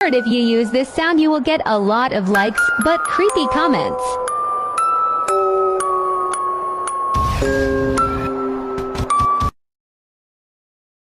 If you use this sound, you will get a lot of likes, but creepy comments.